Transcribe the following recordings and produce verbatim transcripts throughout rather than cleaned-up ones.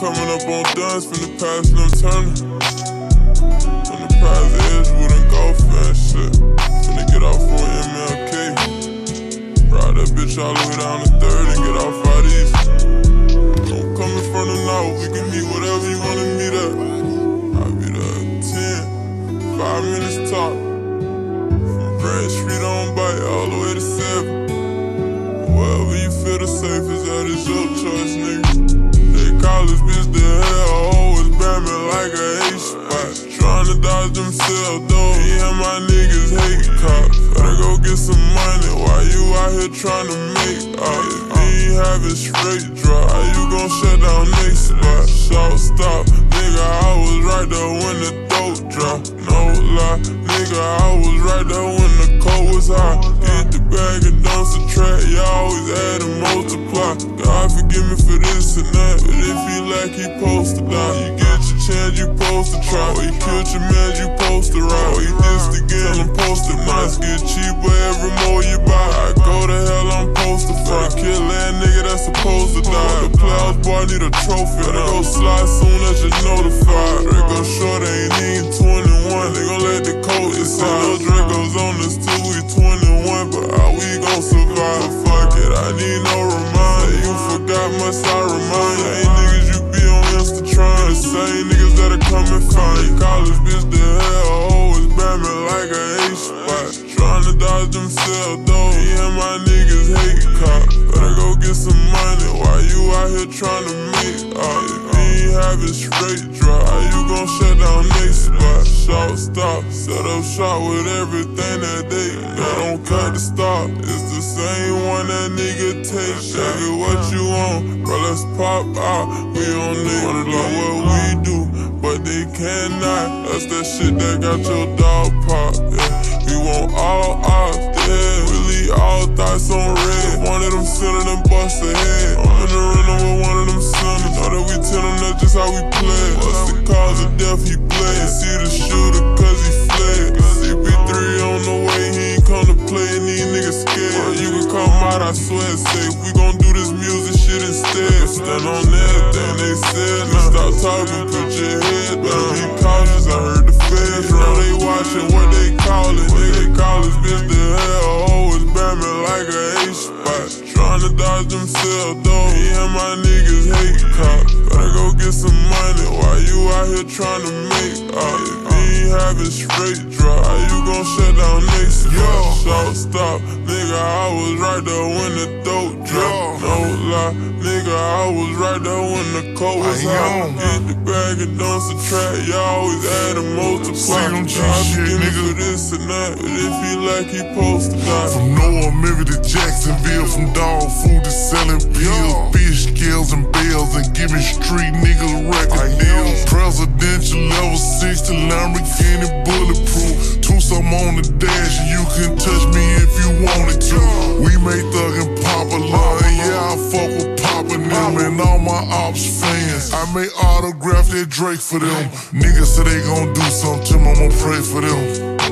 coming up on duns, finna pass them turning. Finna pass Edgewood and golf and shit. Finna get off on M L K. Ride that bitch all the way down to third and get off out east. I'm coming from the north, we can meet whatever you wanna meet at. I'll be there at ten, five minutes top. From Brand Street on by all the way to seven. Wherever you feel the safest, that is your choice, nigga. They call this bitch the hell, always bamming like a H-spot. Tryna dodge themselves though, me and my niggas hate cops. Better go get some money while you out here tryna make out. If you ain't having straight drop, how you gon' shut down next spot? Short stop, nigga, I was right there when the dope dropped. No lie, nigga, I was right there when the coat was high. Get the bag and don't subtract, you always add and multiply. God forgive me for this and that, but if you like he supposed to die, you get your chance, you supposed to try. Or you killed your man, you supposed to ride. Or you dissed again, I'm posted nice. Get cheaper every more you buy. I go to hell, I'm supposed to fight. Kill that nigga that's supposed to die. The playoffs boy need a trophy. Better go slide soon as you're notified. Draco short ain't even twenty-one. They gon' let the coach decide. No Dracos on us till we twenty-one, but how we gon' survive? Fuck it, I need no reminder. You forgot must I remind you? Ain't niggas you be on Insta trying. The same niggas that'll come and find you. Call this bitch the hell, always bamming like a H-spot. Tryna dodge themselves though, me and my niggas hate cops. Better go get some money while you out here tryna make out. If you ain't having straight drop, how you gon' shut down next spot? Short stop, set up shop with everything that they got. Don't cut the stop, it's the same one that nigga take. Shake it what you want, bro, let's pop out. We on niggas like what we do, but they cannot. That's that shit that got your dog pop, yeah. We want all off, yeah. Really all thoughts on red. One of them sinning and bust a head. I'm in the rental with one of them sinners. Know that we tellin' that's just how we play. What's the cause of death he played? See the shooter cause he fled. C P three on the way, he ain't come to play and these niggas scared. Well, you can come out, I swear it's safe. We gon' do this music shit instead. Stand on everything they said. Now stop talking, put your head down. Be cautious, I heard the feds round. They watching what they call it. Nigga call this bitch the hell, always bamming like a H-spot. Tryna dodge themselves though, me and my niggas hate cops. Better go get some money while you out here tryna make out. If you ain't having straight drop, how you gon' shut down next spot? Short stop, nigga, I was right there when the dope dropped. No lie, nigga, I was right there when the coat was hot. Get the bag and don't subtract, you always add and multiply. God forgive me for this and that, but if he like he supposed to die. From Noah, Mary to Jacksonville, from dog food to selling pills, fish scales and bells, and giving street niggas record deals. Presidential level six to Lamborghini bulletproof. Two some on the dash, and you can touch me if you wanted to. We made Thug and Poppa love, and yeah, I fuck with Poppa and them and all my ops fans. I may autograph that Drake for them. Niggas say they gon' do something to me, I'ma pray for them.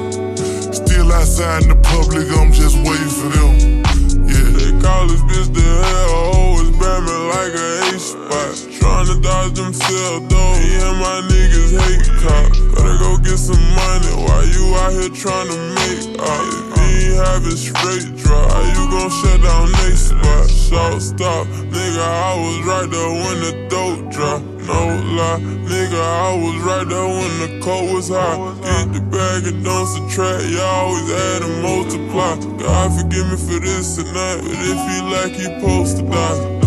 Still outside in the public, I'm just waiting for them. Yeah, they call this bitch the hell, always bamming like a H-spot. Tryna dodge themselves though, me and my niggas hate cops. Better go get some money while you out here tryna make out. If you ain't having straight drop, how you gon' shut down next spot? Short stop, nigga, I was right there when the dope dropped. No lie, nigga, I was right there when the coat was hot. Get the bag and don't subtract, you always add and multiply. God forgive me for this and that, but if he like he supposed to die.